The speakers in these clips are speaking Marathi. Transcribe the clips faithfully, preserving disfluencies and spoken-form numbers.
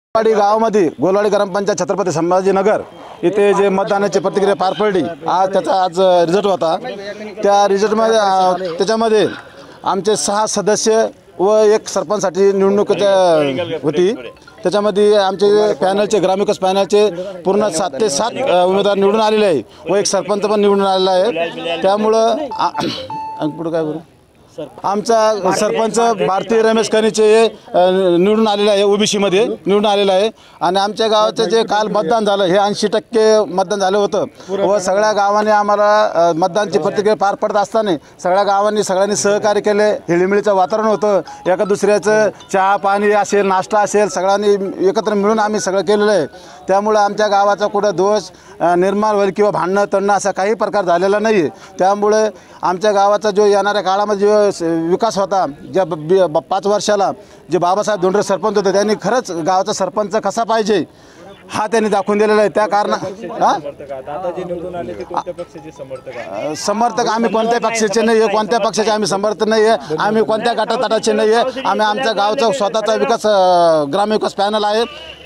गोलवाडी गावामध्ये गोलवाडी ग्रामपंचायत छत्रपती संभाजीनगर इथे जे मतदानाची प्रतिक्रिया पार पडली, आज त्याचा आज रिझल्ट होता। त्या रिझल्टमध्ये त्याच्यामध्ये आमचे सहा सदस्य व एक सरपंचसाठी निवडणूक होती। त्याच्यामध्ये आमचे पॅनलचे ग्रामविकास पॅनलचे पूर्ण सात ते सात उमेदवार निवडून आलेले आहे व एक सरपंच पण निवडून आलेला आहे। त्यामुळं पुढे काय करू, आमचा सरपंच भारती रमेश कनीचे निवडून आलेला आहे, ओबीसीमध्ये निवडून आलेला आहे। आणि आमच्या गावाचं जे काल मतदान झालं हे ऐंशी टक्के मतदान झालं होतं व सगळ्या गावांनी आम्हाला मतदानची प्रतिक्रिया पार पडत असताना सगळ्या गावांनी सगळ्यांनी सहकार्य केले। हिळीमिळीचं वातावरण होतं, एका दुसऱ्याचं चहा पाणी असेल, नाश्ता असेल, सगळ्यांनी एकत्र मिळून आम्ही सगळं केलेलं आहे। त्यामुळे आमच्या गावाचा कुठं दोष निर्माण होईल किंवा भांडणं तणणं असा काही प्रकार झालेला नाही आहे। त्यामुळे आमच्या गावाचा जो येणाऱ्या काळामध्ये जो विकास होता, ज्या पाच वर्षाला जे बाबासाहेब धोंडरे सरपंच होते त्यांनी खरंच गावाचा सरपंच कसा पाहिजे हा त्यांनी दाखवून दिलेला आहे। त्या कारण समर्थक आम्ही कोणत्या पक्षाचे नाही आहे, कोणत्या पक्षाचे आम्ही समर्थक नाही आहे, आम्ही कोणत्या गटातटाचे नाही आहे। आम्ही आमच्या गावचा स्वतःचा विकास ग्रामविकास पॅनल आहे।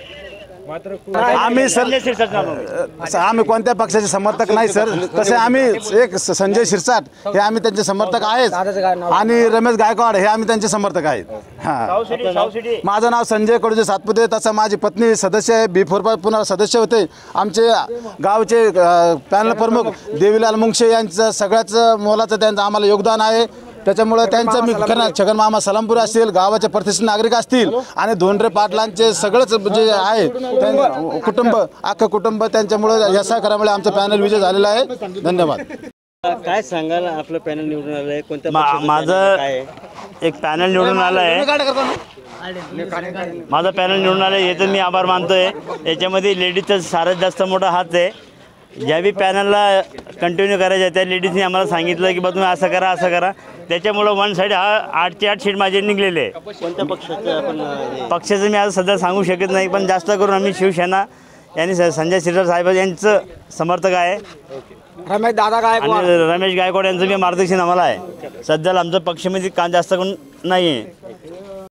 आम्ही सर आम्ही कोणत्या पक्षाचे समर्थक नाही सर, तसे आम्ही एक संजय शिरसाट हे आम्ही त्यांचे समर्थक आहेत आणि रमेश गायकवाड हे आम्ही त्यांचे समर्थक आहेत। हां, माझं नाव संजय कडूजे सातपुते, तसं माझी पत्नी सदस्य आहे, बी फोर पुन्हा सदस्य होते। आमचे गावचे पॅनल प्रमुख देवीलाल मुंगशे यांचं सगळ्याच मोलाचं त्यांचं आम्हाला योगदान आहे। त्याच्यामुळे त्यांचं मी छगन मामा सलामपूर असतील, गावाचे प्रतिष्ठित नागरिक असतील आणि धोंडरे पाटलांचे सगळंच जे आहे कुटुंब अख्खं कुटुंब त्यांच्यामुळे या सहकार्यामुळे आमचं पॅनल विजय झालेला आहे। धन्यवाद। काय सांगाल, आपलं पॅनल निवडून आलं आहे, कोणत्या माझं एक पॅनल निवडून आलं आहे, माझं पॅनल निवडून आलं आहे याचं मी आभार मानतोय। याच्यामध्ये लेडीजचा सारात जास्त मोठा हात आहे। ज्या बी पॅनलला कंटिन्यू करायचं त्या लेडीजनी आम्हाला सांगितलं की बा तुम्ही असं करा असं करा, त्याच्यामुळं वन साईड हा आठचे आठ सीट माझे निघलेले आहे। कोणत्या पक्षाचं आपण पक्षाचं मी आज सध्या सांगू शकत नाही, पण जास्त करून आम्ही शिवसेना यांनी संजय शिरसाट साहेब यांचं समर्थक आहे। रमेश दादा गायकवाड आणि रमेश गायकवाड यांचं बी मार्गदर्शन आम्हाला आहे। सध्याला आमचं पक्षामध्ये काम जास्त करून नाही आहे।